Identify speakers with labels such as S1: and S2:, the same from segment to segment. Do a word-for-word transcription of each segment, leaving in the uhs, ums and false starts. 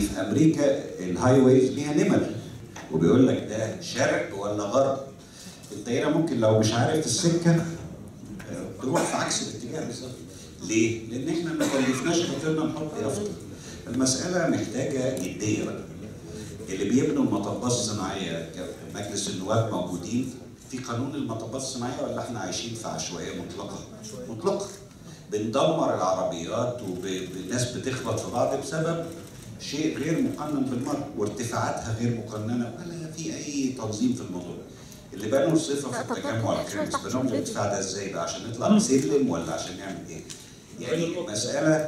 S1: في امريكا الهاي ويز ليها نمر وبيقول لك ده شرق ولا غرب. انت هنا ممكن لو مش عارف السكه تروح في عكس الاتجاه بالظبط. ليه؟ لان احنا ما كلفناش خاطرنا نحط يافطه. المساله محتاجه جديه بقى. اللي بيبنوا المطبات الصناعيه مجلس النواب موجودين في قانون المطبات الصناعيه ولا احنا عايشين في عشوائيه مطلقه؟ مطلقه. بندمر العربيات والناس بتخبط في بعض بسبب شيء غير مقنن بالمره وارتفاعاتها غير مقننه ولا في اي تنظيم في الموضوع. اللي بنوا الصفه في التجمع الخامس بنوا الارتفاع ده ازاي بقى؟ عشان نطلع بسلم ولا عشان نعمل ايه؟ يعني مساله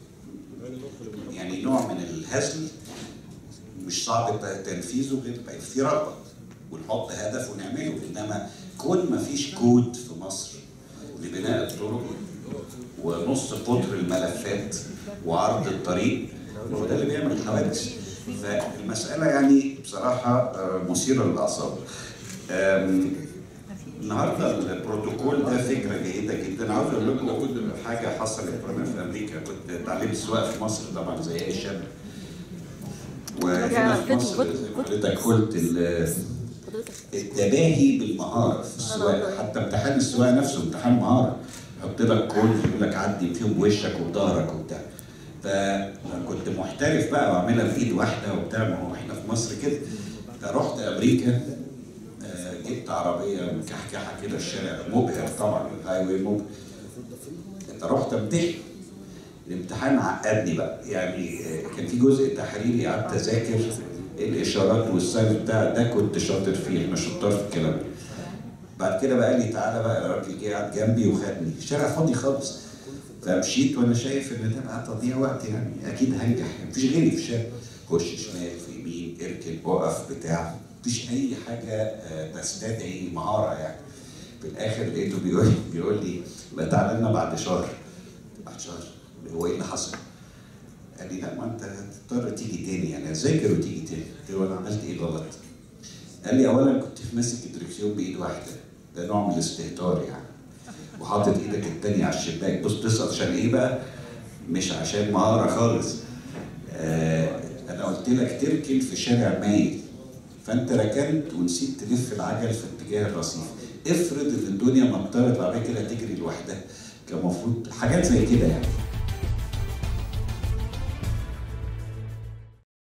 S1: يعني نوع من الهزل مش صعب تنفيذه غير في رغبه ونحط هدف ونعمله. انما كون ما فيش كود في مصر لبناء الطرق ونص قطر الملفات وعرض الطريق هو ده اللي بيعمل الحوادث. فالمساله يعني بصراحه مثيره للاعصاب. النهارده البروتوكول ده فكره جيده جدا. عاوز اقول لكم حاجه حصلت وانا في امريكا. كنت اتعلمت السواقه في مصر طبعا زي اي شاب، وهنا في مصر زي ما حضرتك قلت التباهي بالمهاره في السواقه. حتى امتحان السواقه نفسه امتحان مهاره، يحط لك كود يقول لك عدي فيهم بوشك وبظهرك وبتاع. فكنت محترف بقى واعملها في ايد واحده وبتاع، ما هو احنا في مصر كده. فرحت امريكا جبت عربيه مكحكحه كده، الشارع مبهر طبعا، الهاي واي مبهر. انت رحت امتحن، الامتحان عقدني بقى. يعني كان في جزء تحريري قعدت اذاكر الاشارات والساين بتاع ده، كنت شاطر فيه، احنا شطار في الكلام ده. بعد كده بقى قال لي تعالى بقى، الراجل جه قعد جنبي وخدني، الشارع فاضي خالص. فمشيت وانا شايف ان ده بقى تضييع وقت، يعني اكيد هنجح، مفيش غيري في الشارع. خش شمال في يمين اركن اقف بتاع، مفيش اي حاجه تستدعي مهاره يعني. في الاخر لقيته بيقول بيقول لي لا تعالى لنا بعد شهر. بعد شهر هو ايه اللي حصل؟ قال لي لا ما انت هتضطر تيجي تاني، يعني هتذاكر وتيجي تاني. قلت له انا عملت ايه غلط؟ قال لي اولا كنت ماسك الدركسيون بايد واحده، ده نوع من الاستهتار يعني، وحاطط ايدك التانيه على الشباك. بص تسقط عشان ايه بقى؟ مش عشان مهاره خالص. آه انا قلت لك تركن في شارع مايل، فانت ركنت ونسيت تلف العجل في اتجاه الرصيف. افرض ان الدنيا مطرت بعد كده تجري لوحدها، كان المفروض حاجات زي كده يعني.